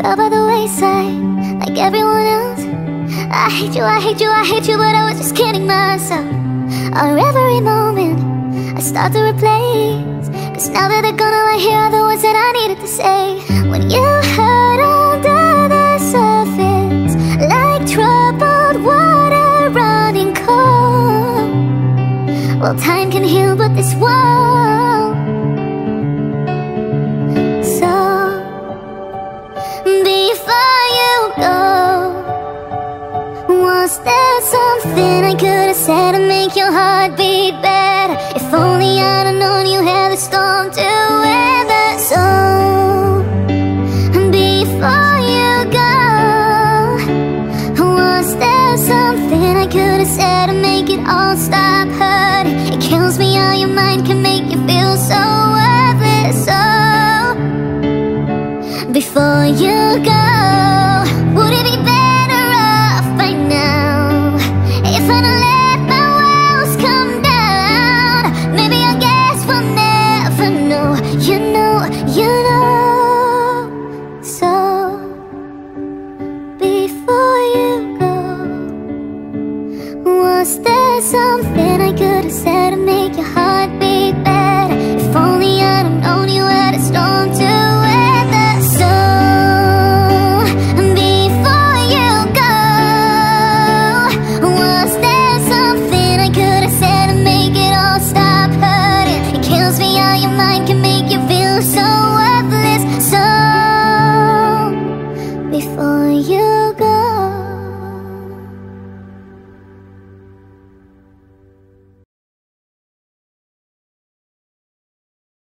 fell by the wayside like everyone else. I hate you, I hate you, I hate you, but I was just kidding myself. Our every moment I start to replace, 'cause now that they're gone, all I hear are the words that I needed to say. When you hurt under the surface, like troubled water running cold. Well, time can heal, but this won't. So before you go, was there something I could have said to make your heart beat better? If only I'd have known you had the storm to weather. So before you go, was there something I could have said to make it all stop hurting? It kills me how your mind can make you feel so worthless. So before you go, would it be better off by now if I don't let my walls come down? Maybe I guess we'll never know. You know, you know. So before you go, was there something I could have said to make your heart beat better? If only I'd have known you had a storm to weather. So before you go, was there something I could have said to make it all stop hurting? It kills me how your mind can make you feel so